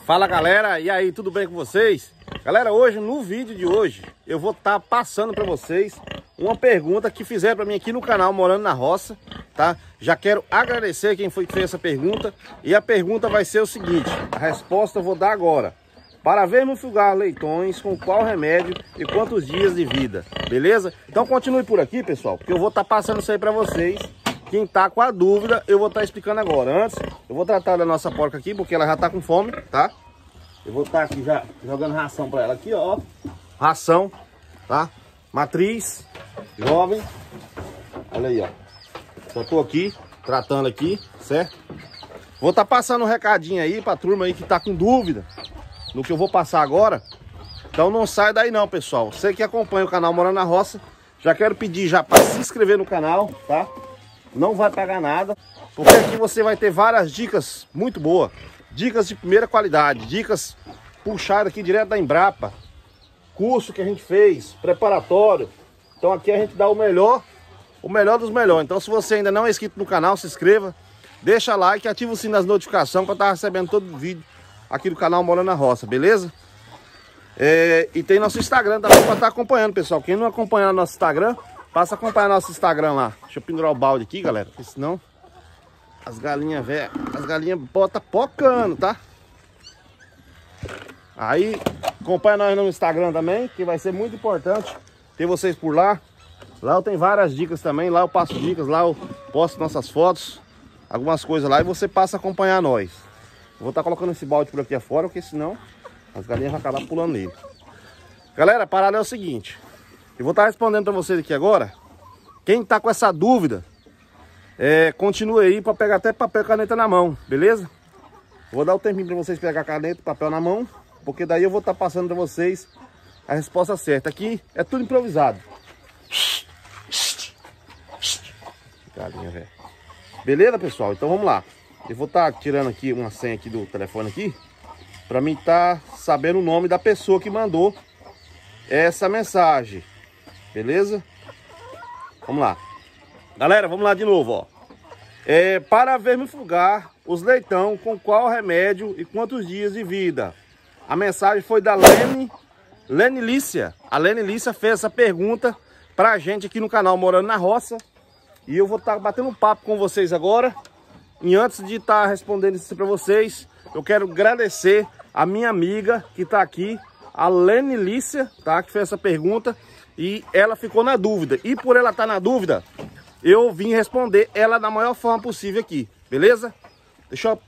Fala galera, e aí, tudo bem com vocês? Galera, hoje, no vídeo de hoje, eu vou estar passando para vocês uma pergunta que fizeram para mim aqui no canal Morando na Roça, tá? Já quero agradecer quem foi que fez essa pergunta, e a pergunta vai ser o seguinte, a resposta eu vou dar agora. Para vermifugar leitões, com qual remédio e quantos dias de vida, beleza? Então continue por aqui, pessoal, porque eu vou estar passando isso aí para vocês. Quem tá com a dúvida, eu vou estar explicando agora. Antes, eu vou tratar da nossa porca aqui, porque ela já tá com fome, tá? Eu vou estar aqui já jogando ração para ela aqui, ó. Ração, tá? Matriz, jovem. Olha aí, ó. Só tô aqui, tratando aqui, certo? Vou estar passando um recadinho aí pra turma aí que tá com dúvida no que eu vou passar agora. Então não sai daí não, pessoal. Você que acompanha o canal Morando na Roça, já quero pedir já para se inscrever no canal, tá? Não vai pagar nada, porque aqui você vai ter várias dicas muito boas. Dicas de primeira qualidade, dicas puxadas aqui direto da Embrapa. Curso que a gente fez, preparatório. Então aqui a gente dá o melhor dos melhores. Então se você ainda não é inscrito no canal, se inscreva. Deixa like, ativa o sininho das notificações para estar recebendo todo o vídeo aqui do canal Morando na Roça, beleza? E tem nosso Instagram também para estar acompanhando, pessoal. Quem não acompanhar nosso Instagram, passa a acompanhar nosso Instagram lá. Deixa eu pendurar o balde aqui, galera, porque senão as galinhas, velho, as galinhas botam pocando, tá? Aí, acompanha nós no Instagram também, que vai ser muito importante ter vocês por lá. Lá eu tenho várias dicas também, lá eu passo dicas, lá eu posto nossas fotos, algumas coisas lá, e você passa a acompanhar nós. Vou estar colocando esse balde por aqui afora, porque senão as galinhas vão acabar pulando nele. Galera, a parada é o seguinte. Eu vou estar respondendo para vocês aqui agora. Quem tá com essa dúvida, continue aí para pegar até papel e caneta na mão, beleza? Vou dar o tempinho para vocês pegar caneta e papel na mão, porque daí eu vou estar passando para vocês a resposta certa. Aqui é tudo improvisado. Galinha, velho. Beleza, pessoal? Então vamos lá. Eu vou estar tirando aqui uma senha aqui do telefone aqui, para mim estar sabendo o nome da pessoa que mandou essa mensagem. Beleza? Vamos lá. Galera, vamos lá de novo, ó. Para vermifugar os leitão, com qual remédio e quantos dias de vida? A mensagem foi da Lene Lícia. A Lene Lícia fez essa pergunta pra gente aqui no canal Morando na Roça. E eu vou estar batendo um papo com vocês agora. E antes de estar respondendo isso pra vocês, eu quero agradecer a minha amiga que tá aqui, a Lene Lícia, tá? Que fez essa pergunta. E ela ficou na dúvida. E por ela estar na dúvida, eu vim responder ela da maior forma possível aqui. Beleza? Deixa eu...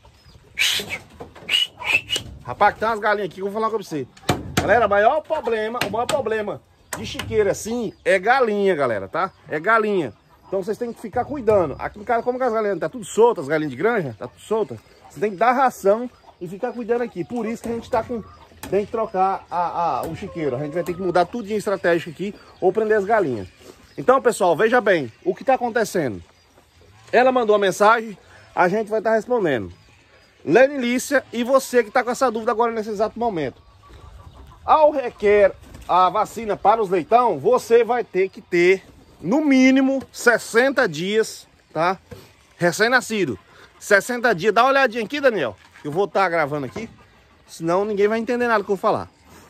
Rapaz, tem umas galinhas aqui que eu vou falar com você. Galera, o maior problema de chiqueira assim é galinha, galera, tá? É galinha. Então vocês têm que ficar cuidando. Aqui em casa, como as galinhas tá tudo soltas, as galinhas de granja, tá tudo solta, você tem que dar ração e ficar cuidando aqui. Por isso que a gente tá com... Tem que trocar o chiqueiro. A gente vai ter que mudar tudo de estratégico aqui ou prender as galinhas. Então, pessoal, veja bem o que está acontecendo. Ela mandou a mensagem, a gente vai estar respondendo. Lene Lícia, e você que está com essa dúvida agora nesse exato momento. Ao requer a vacina para os leitão, você vai ter que ter, no mínimo, 60 dias, tá? Recém-nascido. 60 dias. Dá uma olhadinha aqui, Daniel. Eu vou estar gravando aqui. Senão ninguém vai entender nada do que eu vou falar.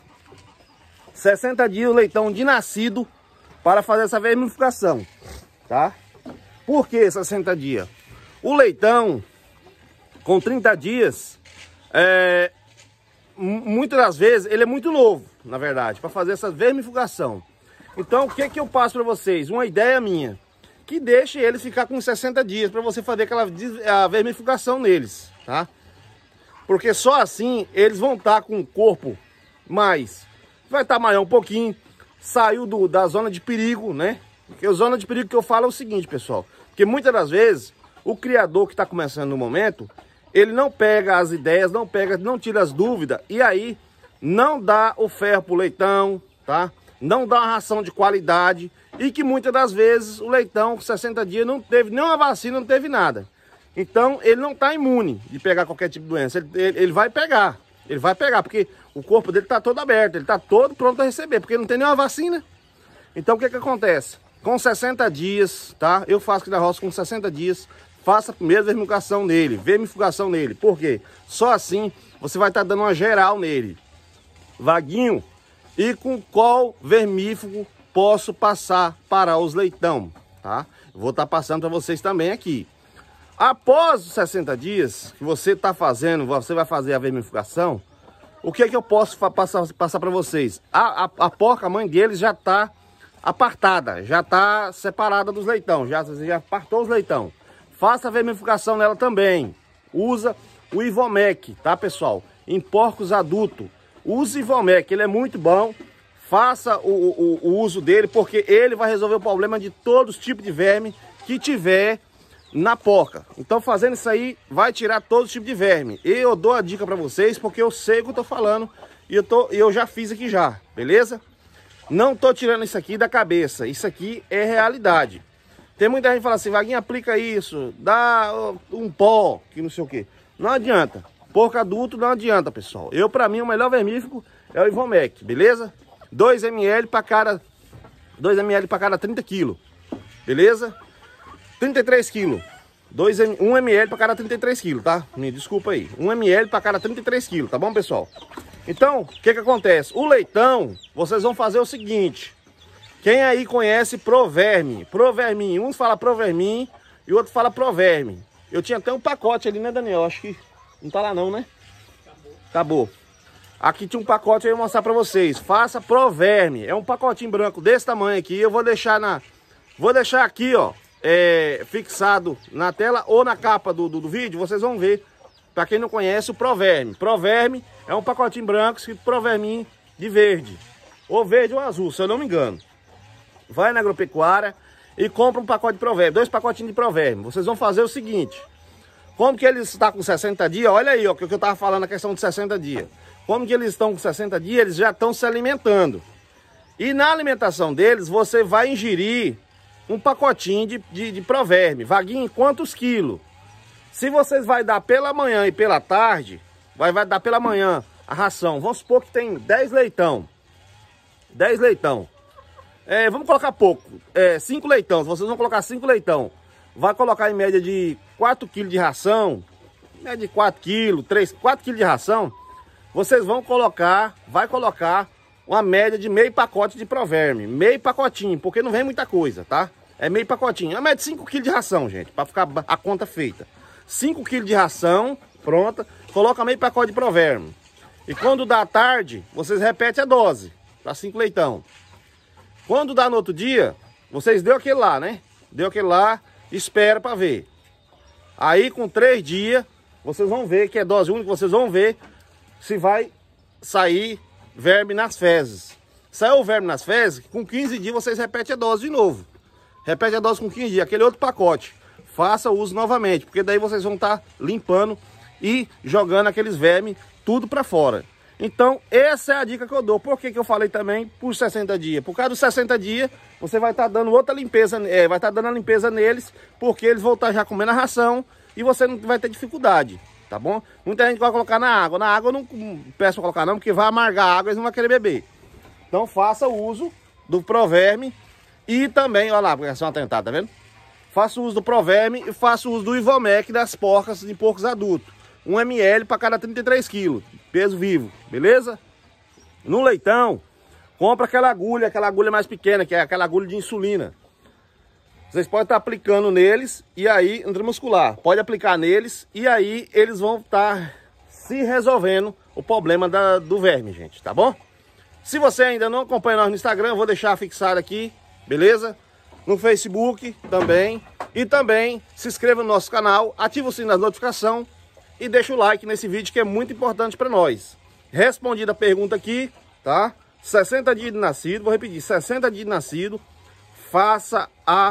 60 dias o leitão de nascido para fazer essa vermifugação, tá? Por que 60 dias? O leitão, com 30 dias, muitas das vezes, ele é muito novo, na verdade, para fazer essa vermifugação. Então, o que que eu passo para vocês? Uma ideia minha, que deixe eles ficar com 60 dias para você fazer a vermifugação neles, tá? Porque só assim eles vão estar com o corpo mais... Vai estar maior um pouquinho. Saiu da zona de perigo, né? Porque a zona de perigo que eu falo é o seguinte, pessoal. Porque muitas das vezes, o criador que está começando no momento, ele não pega as ideias, não tira as dúvidas. E aí, não dá o ferro pro leitão, tá? Não dá uma ração de qualidade. E que muitas das vezes, o leitão com 60 dias não teve nenhuma vacina, não teve nada. Então, ele não está imune de pegar qualquer tipo de doença. Ele vai pegar. Ele vai pegar, porque o corpo dele está todo aberto. Ele está todo pronto a receber, porque não tem nenhuma vacina. Então, o que que acontece? Com 60 dias, tá? Eu faço aqui na roça com 60 dias. faça primeiro vermifugação nele. Por quê? Só assim você vai estar dando uma geral nele. Vaguinho, e com qual vermífugo posso passar para os leitão, tá? Vou estar passando para vocês também aqui. Após os 60 dias que você está fazendo, você vai fazer a vermifugação, o que é que eu posso passar para vocês? A porca, a mãe deles já está apartada, já está separada dos leitão, já apartou os leitão. Faça a vermifugação nela também. Usa o Ivomec, tá, pessoal? Em porcos adultos, use Ivomec, ele é muito bom. Faça o uso dele, porque ele vai resolver o problema de todos os tipos de verme que tiver na porca. Então, fazendo isso aí, vai tirar todos os tipos de verme. E eu dou a dica para vocês, porque eu sei o que eu tô falando e eu já fiz aqui já, beleza? Não tô tirando isso aqui da cabeça, isso aqui é realidade. Tem muita gente que fala assim, Vaguinho, aplica isso, dá um pó, que não sei o que. Não adianta, porco adulto não adianta, pessoal. Para mim, o melhor vermífugo é o Ivomec, beleza? 2 ml para cada 30 kg, beleza? 33 kg, 1 ml para cada 33 kg, tá? Me desculpa aí, 1 ml para cada 33 kg, tá bom, pessoal? Então, o que acontece? O leitão, vocês vão fazer o seguinte. Quem aí conhece Proverme? Provermin, um fala Provermin e o outro fala Proverme. Eu tinha até um pacote ali, né, Daniel? Acho que não tá lá não, né? Acabou. Aqui tinha um pacote, eu vou mostrar pra vocês. Faça Proverme. É um pacotinho branco desse tamanho aqui. Eu vou deixar aqui, ó, fixado na tela ou na capa do vídeo. Vocês vão ver. Pra quem não conhece, o Proverme. Proverme é um pacotinho branco escrito Provermin de verde. Ou verde ou azul, se eu não me engano. Vai na agropecuária e compra um pacote de Proverme. 2 pacotinhos de Proverme. Vocês vão fazer o seguinte. Como que eles estão com 60 dias? Olha aí, ó, que eu tava falando a questão de 60 dias. Como que eles estão com 60 dias, eles já estão se alimentando. E na alimentação deles, você vai ingerir um pacotinho de Proverme. Vaguinho, quantos quilos? Se vocês vai dar pela manhã e pela tarde, vai dar pela manhã a ração. Vamos supor que tem 10 leitão. 10 leitão. Vamos colocar pouco. 5 leitão. Vocês vão colocar 5 leitão. Vai colocar em média de 4 kg de ração. Média de 4 kg, 4 kg de ração. Vocês vai colocar uma média de meio pacote de Proverme. Meio pacotinho, porque não vem muita coisa, tá? É meio pacotinho. Uma média de 5 kg de ração, gente, para ficar a conta feita. 5 kg de ração, pronta. Coloca meio pacote de Proverme. E quando dá à tarde, vocês repetem a dose, para 5 leitão. Quando dá no outro dia, vocês deu aquele lá, né? Deu aquele lá, espera para ver. Aí com 3 dias, vocês vão ver que é dose única, vocês vão ver se vai sair verme nas fezes. Saiu o verme nas fezes, com 15 dias vocês repetem a dose de novo. Repete a dose com 15 dias, aquele outro pacote. Faça uso novamente, porque daí vocês vão estar limpando e jogando aqueles vermes tudo para fora. Então, essa é a dica que eu dou. Por que eu falei também por 60 dias? Por causa dos 60 dias, você vai estar dando outra limpeza, vai estar dando a limpeza neles, porque eles vão estar já comendo a ração e você não vai ter dificuldade. Tá bom? Muita gente vai colocar na água. Na água eu não peço pra colocar não, porque vai amargar a água e eles não vão querer beber. Então faça o uso do Proverme e também, olha lá, porque é só uma tentada, tá vendo? Faça o uso do Proverme e faça o uso do Ivomec das porcas de porcos adultos. 1 ml para cada 33 kg, peso vivo, beleza? No leitão, compra aquela agulha mais pequena, que é aquela agulha de insulina. Vocês podem estar aplicando neles e aí, intramuscular, pode aplicar neles e aí eles vão estar se resolvendo o problema do verme, gente, tá bom? Se você ainda não acompanha nós no Instagram, eu vou deixar fixado aqui, beleza? No Facebook também. E também se inscreva no nosso canal, ativa o sininho das notificações e deixa o like nesse vídeo que é muito importante para nós. Respondida a pergunta aqui, tá? 60 dias de nascido, vou repetir, 60 dias de nascido. Faça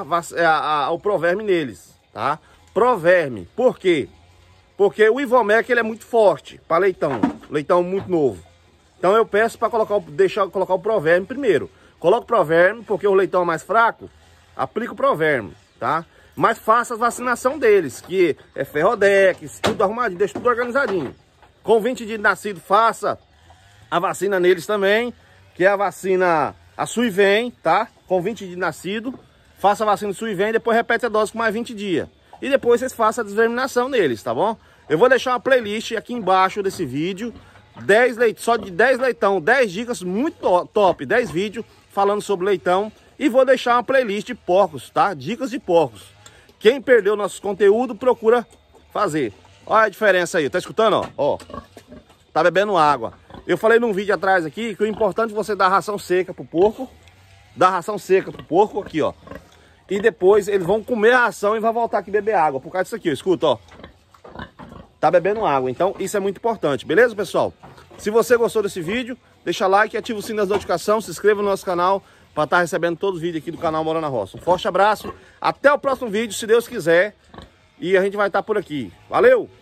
o Proverme neles, tá? Proverme. Por quê? Porque o Ivomec ele é muito forte para leitão. Leitão muito novo. Então eu peço para deixar colocar o Proverme primeiro. Coloca o Proverme, porque o leitão é mais fraco. Aplica o Proverme, tá? Mas faça a vacinação deles, que é Ferrodex, tudo arrumadinho, deixa tudo organizadinho. Com 20 dias de nascido, faça a vacina neles também, que é a vacina, a Suivem, tá? Com 20 dias de nascido, faça a vacina do Suivem, depois repete a dose com mais 20 dias. e depois vocês façam a desverminação neles, tá bom? Eu vou deixar uma playlist aqui embaixo desse vídeo, só de 10 leitão, 10 dicas muito top, 10 vídeos falando sobre leitão, e vou deixar uma playlist de porcos, tá? Dicas de porcos. Quem perdeu nosso conteúdo, procura fazer. Olha a diferença aí, tá escutando, ó? Tá bebendo água. Eu falei num vídeo atrás aqui que o importante é você dar ração seca pro porco, aqui, ó. E depois eles vão comer a ração e vão voltar aqui beber água, por causa disso aqui, ó, escuta, ó. Tá bebendo água, então isso é muito importante, beleza, pessoal? Se você gostou desse vídeo, deixa like, ativa o sino das notificações, se inscreva no nosso canal para estar recebendo todos os vídeos aqui do canal Morando na Roça. Um forte abraço, até o próximo vídeo, se Deus quiser, e a gente vai estar por aqui. Valeu!